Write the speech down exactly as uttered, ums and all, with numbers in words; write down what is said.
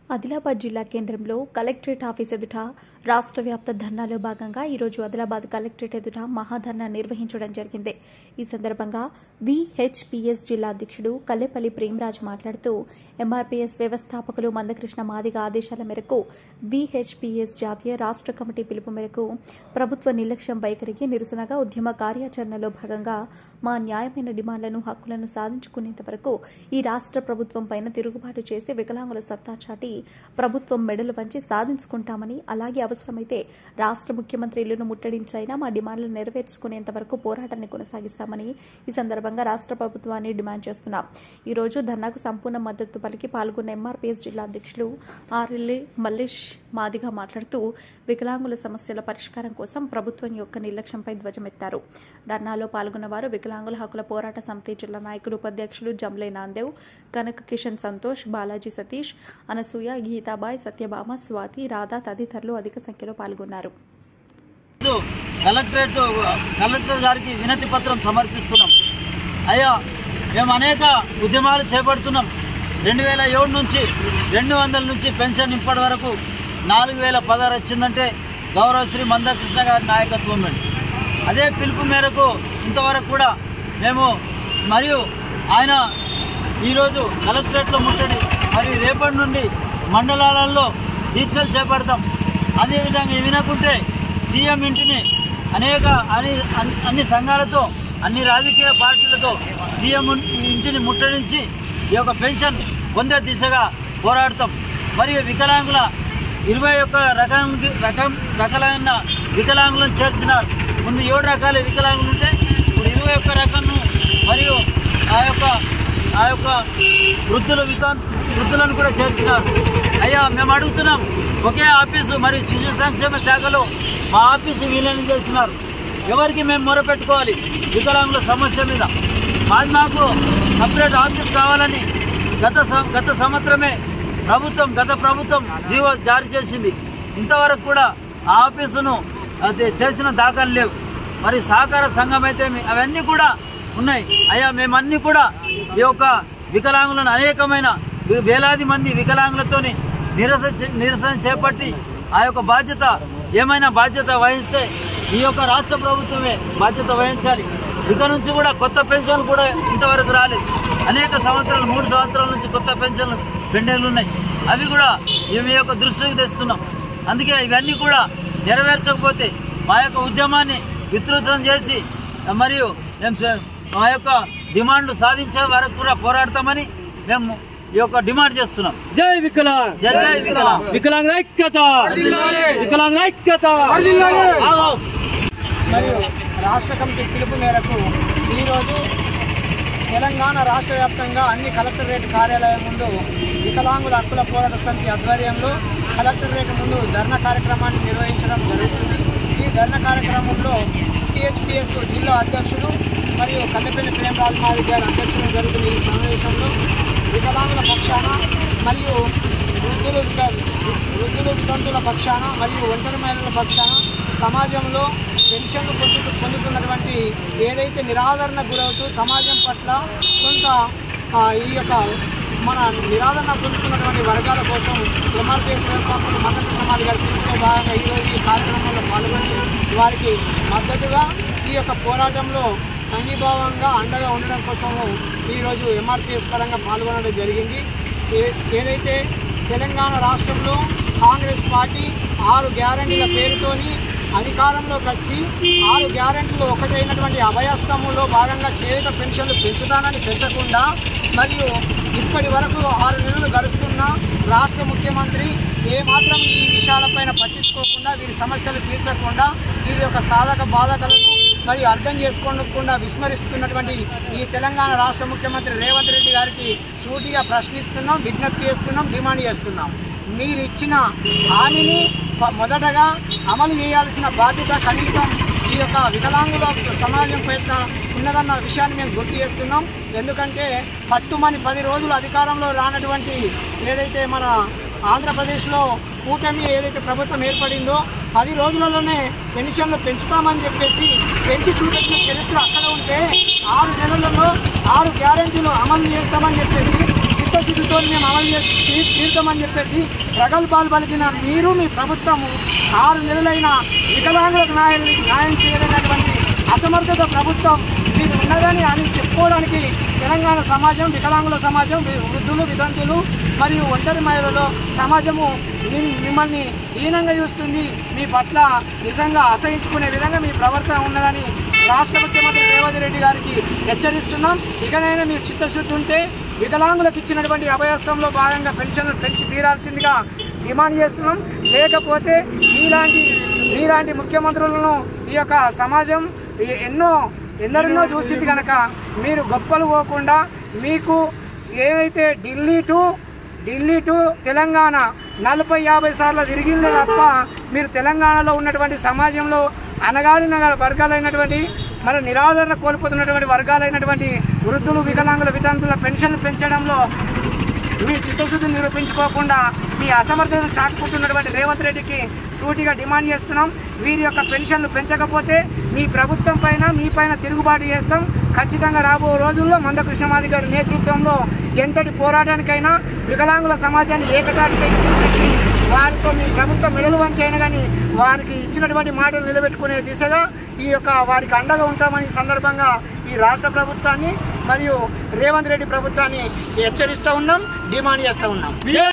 ఆదిలాబాద్ జిల్లా కేంద్రంలో collectorate office ఎదుట రాష్ట్ర వ్యాప్త ధర్నాలో భాగంగా ఈరోజు ఆదిలాబాద్ కలెక్టరేట్ ఎదుట మహాధర్నా నిర్వహించడం జరిగింది. ఈ సందర్భంగా విహెచ్పిఎస్ జిల్లా అధ్యక్షుడు కల్లెపల్లి ప్రేమరాజ్ మాట్లాడుతూ ఎంఆర్పీఎస్ వ్యవస్థాపకులు మందకృష్ణ మాదిగ ఆదేశాల మేరకు విహెచ్పిఎస్ జాతీయ రాష్ట్ర కమిటీ పిలుపు మేరకు ప్రభుత్వ నిర్లక్ష్యం వైఖరికి నిరసనగా ఉద్యమ కార్యాచరణలో భాగంగా మా న్యాయమైన డిమాండ్లను హక్కులను సాధించుకునేంత వరకు ఈ రాష్ట్ర ప్రభుత్వం పైన తిరుగుబాటు చేసి వికలాంగుల సత్తా చాటి ప్రభుత్వం మెడలు వంచి సాధించుకుంటామని, అలాగే అవసరమైతే రాష్ట్ర ముఖ్యమంత్రి ఇల్లును ముట్టడించైనా మా డిమాండ్లను నెరవేర్చుకునేంత వరకు పోరాటాన్ని కొనసాగిస్తామని ఈ సందర్భంగా రాష్ట్ర ప్రభుత్వాన్ని డిమాండ్ చేస్తున్నాం. ఈ రోజు ధర్నాకు సంపూర్ణ మద్దతు పలికి పాల్గొన్న ఎంఆర్పీఎస్ జిల్లా అధ్యక్షులు ఆర్ఎల్ఏ మల్లేష్ మాదిగ మాట్లాడుతూ వికలాంగుల సమస్యల పరిష్కారం కోసం ప్రభుత్వం యొక్క నిర్లక్ష్యంపై ధ్వజమెత్తారు. ధర్నాలో పాల్గొన్న వారు వికలాంగుల హక్కుల పోరాట సమితి జిల్లా నాయకులు ఉపాధ్యక్షులు జమ్లే నాందేవ్, కనక కిషన్ సంతోష్, బాలాజీ సతీష్, అనసూయ, గీతాబాయ్, సత్యభామ, స్వాతి, రాధా తదితరులు అధిక సంఖ్యలో పాల్గొన్నారు. కలెక్టరేట్ కలెక్టర్ గారికి వినతి పత్రం సమర్పిస్తున్నాం. అయ్యా, మేము అనేక ఉద్యమాలు చేపడుతున్నాం. రెండు వేల ఏడు నుంచి రెండు వందల నుంచి పెన్షన్ ఇప్పటి వరకు నాలుగు వేల పదహారు వచ్చిందంటే గౌరవశ్రీ మందకృష్ణ గారి నాయకత్వం. అదే పిలుపు మేరకు ఇంతవరకు కూడా మేము మరియు ఆయన ఈరోజు కలెక్టరేట్లో ముట్టడి మరియు రేపటి నుండి మండలాలలో దీక్షలు చేపడతాం. అదేవిధంగా వినకుంటే సీఎం ఇంటిని అనేక అన్ని అన్ని సంఘాలతో అన్ని రాజకీయ పార్టీలతో సీఎం ఇంటిని ముట్టడించి ఈ యొక్క పెన్షన్ పొందే దిశగా పోరాడతాం. మరియు వికలాంగుల ఇరవై ఒక్క రకానికి రకం రకాలైన వికలాంగులను చేర్చినారు. ముందు ఏడు రకాల వికలాంగులు ఉంటే ఇప్పుడు ఇరవై ఒక్క రకంను మరియు ఆ యొక్క ఆ యొక్క వృద్ధుల వికా వృద్ధులను కూడా చేర్చినారు. అయ్యా, మేము అడుగుతున్నాం, ఒకే ఆఫీసు మరియు శిశు సంక్షేమ శాఖలో మా ఆఫీసు విలీనం చేసినారు. ఎవరికి మేము మొరపెట్టుకోవాలి వికలాంగుల సమస్య మీద? మాది మాకు సపరేట్ ఆఫీస్ కావాలని గత గత సంవత్సరమే ప్రభుత్వం గత ప్రభుత్వం జీవో జారీ చేసింది. ఇంతవరకు కూడా ఆ ఆఫీసును అది చేసిన దాఖలు లేవు. మరి సహకార సంఘం అయితే అవన్నీ కూడా ఉన్నాయి. అయ్యా, మేమన్నీ కూడా ఈ యొక్క వికలాంగులను అనేకమైన వేలాది మంది వికలాంగులతోని నిరసన నిరసన చేపట్టి ఆ యొక్క బాధ్యత ఏమైనా బాధ్యత వహిస్తే ఈ యొక్క రాష్ట్ర ప్రభుత్వమే బాధ్యత వహించాలి. ఇక నుంచి కూడా కొత్త పెన్షన్లు కూడా ఇంతవరకు రాలేదు. అనేక సంవత్సరాలు మూడు సంవత్సరాల నుంచి కొత్త పెన్షన్లు పెండింగ్లు ఉన్నాయి. అవి కూడా మీ యొక్క దృష్టికి తెస్తున్నాం. అందుకే ఇవన్నీ కూడా నెరవేర్చకపోతే మా యొక్క ఉద్యమాన్ని విస్తృతం చేసి మరియు మా యొక్క డిమాండ్లు సాధించే వరకు కూడా పోరాడతామని మేము ఈ యొక్క డిమాండ్ చేస్తున్నాం. జై వికలాంగ్, జై జై వికలాంగ్, వికలాంగ్ ఐక్యత, వికలాంగ్ ఐక్యత. మరియు రాష్ట్ర కమిటీ పిలుపు మేరకు ఈరోజు తెలంగాణ రాష్ట్ర వ్యాప్తంగా అన్ని కలెక్టరేట్ కార్యాలయం ముందు వికలాంగుల హక్కుల పోరాట సమితి ఆధ్వర్యంలో కలెక్టరేట్ ముందు ధర్నా కార్యక్రమాన్ని నిర్వహించడం జరుగుతుంది. ఈ ధర్నా కార్యక్రమంలో టీహెచ్పిఎస్ జిల్లా అధ్యక్షుడు మరియు కల్లెపల్లి ప్రేమరాజ్ మాదిగ గారి అధ్యక్షులు జరుగుతున్న ఈ సమావేశంలో వికలాంగుల పక్షాన మరియు వృద్ధులు వృద్ధులు వితంతుల పక్షాన మరియు ఒంటరి మహిళల పక్షాన సమాజంలో పెన్షన్లు పొందు పొందుతున్నటువంటి ఏదైతే నిరాదరణ గురవుతూ సమాజం పట్ల కొంత ఈ యొక్క మన నిరాదరణ పొందుతున్నటువంటి వర్గాల కోసం ఎంఆర్పీఎస్ వ్యవస్థాపకులు మందకృష్ణ మాదిగ గారి పిలుపులో భాగంగా ఈరోజు ఈ కార్యక్రమంలో పాల్గొని వారికి మద్దతుగా ఈ యొక్క పోరాటంలో సంఘీభావంగా అండగా ఉండడం కోసము ఈరోజు ఎంఆర్పీఎస్ పరంగా పాల్గొనడం జరిగింది. ఏదైతే తెలంగాణ రాష్ట్రంలో కాంగ్రెస్ పార్టీ ఆరు గ్యారంటీల పేరుతోని అధికారంలోకి వచ్చి ఆరు గ్యారెంటీలు ఒకటైనటువంటి అభయస్తములో భాగంగా చేయుత పెన్షన్లు పెంచుతానని పెంచకుండా మరియు ఇప్పటి వరకు ఆరు నెలలు గడుస్తున్న రాష్ట్ర ముఖ్యమంత్రి ఏమాత్రం ఈ విషయాలపైన పట్టించుకోకుండా వీరి సమస్యలు తీర్చకుండా వీరి యొక్క సాధక బాధకలను మరియు అర్థం చేసుకోకుండా విస్మరిస్తున్నటువంటి ఈ తెలంగాణ రాష్ట్ర ముఖ్యమంత్రి రేవంత్ రెడ్డి గారికి సూటిగా ప్రశ్నిస్తున్నాం, విజ్ఞప్తి చేస్తున్నాం, డిమాండ్ చేస్తున్నాం. మీరు ఇచ్చిన హామీని మొదటగా అమలు చేయాల్సిన బాధ్యత కనీసం ఈ యొక్క వికలాంగుల సమాజం పైన ఉన్నదన్న విషయాన్ని మేము గుర్తు చేస్తున్నాం. ఎందుకంటే పట్టుమని పది రోజులు అధికారంలో రానటువంటి ఏదైతే మన ఆంధ్రప్రదేశ్లో కూటమి ఏదైతే ప్రభుత్వం ఏర్పడిందో పది రోజులలోనే పెన్షన్లు పెంచుతామని చెప్పేసి పెంచి చూపెట్టిన చరిత్ర అక్కడ ఉంటే ఆరు నెలలలో ఆరు గ్యారెంటీలు అమలు చేస్తామని చెప్పేసి చిత్త చిత్తశుద్ధితో మేము అమలు చేసి తీర్థమని చెప్పేసి ప్రగల్భాలు పలికిన మీరు మీ ప్రభుత్వము ఆరు నెలలైన వికలాంగులకు న్యాయం న్యాయం చేయలేనటువంటి అసమర్థత ప్రభుత్వం మీరు ఉన్నదని అని చెప్పుకోవడానికి తెలంగాణ సమాజం, వికలాంగుల సమాజం, వృద్ధులు, వితంతులు మరియు ఒంటరి మహిళలు సమాజము మిమ్మల్ని హీనంగా చూస్తుంది. మీ పట్ల నిజంగా అసహించుకునే విధంగా మీ ప్రవర్తన ఉన్నదని రాష్ట్ర ముఖ్యమంత్రి రేవంత్ రెడ్డి గారికి హెచ్చరిస్తున్నాం. ఇకనైనా మీరు చిత్తశుద్ధి ఉంటే వికలాంగులకు ఇచ్చినటువంటి అభయస్థంలో భాగంగా పెన్షన్లు పెంచి తీరాల్సిందిగా డిమాండ్ చేస్తున్నాం. లేకపోతే మీలాంటి మీలాంటి ముఖ్యమంత్రులను ఈ యొక్క సమాజం ఎన్నో ఎందరినో చూసింది కనుక మీరు గొప్పలు పోకుండా మీకు ఏవైతే ఢిల్లీ టు ఢిల్లీ టు తెలంగాణ నలభై యాభై సార్లు తిరిగిందే తప్ప మీరు తెలంగాణలో ఉన్నటువంటి సమాజంలో అనగారిన వర్గాలైనటువంటి మరి నిరాదరణ కోల్పోతున్నటువంటి వర్గాలైనటువంటి వృద్ధులు, వికలాంగుల, వితంతుల పెన్షన్లు పెంచడంలో మీ చిత్తశుద్ధిని నిరూపించుకోకుండా మీ అసమర్థతను చాటుకుంటున్నటువంటి రేవంత్ రెడ్డికి సూటిగా డిమాండ్ చేస్తున్నాం. వీరి యొక్క పెన్షన్లు పెంచకపోతే మీ ప్రభుత్వం పైన మీ పైన తిరుగుబాటు చేస్తాం. ఖచ్చితంగా రాబో రోజుల్లో మందకృష్ణమాది గారి నేతృత్వంలో ఎంతటి పోరాటానికైనా వికలాంగుల సమాజాన్ని ఏకతాటిపై వారితో మీ ప్రభుత్వం మెడలు వంచైనా కానీ వారికి ఇచ్చినటువంటి మాటలు నిలబెట్టుకునే దిశగా ఈ యొక్క వారికి అండగా ఉంటామని సందర్భంగా ఈ రాష్ట్ర ప్రభుత్వాన్ని మరియు రేవంత్ రెడ్డి ప్రభుత్వాన్ని హెచ్చరిస్తూ ఉన్నాం, డిమాండ్ చేస్తూ ఉన్నాం.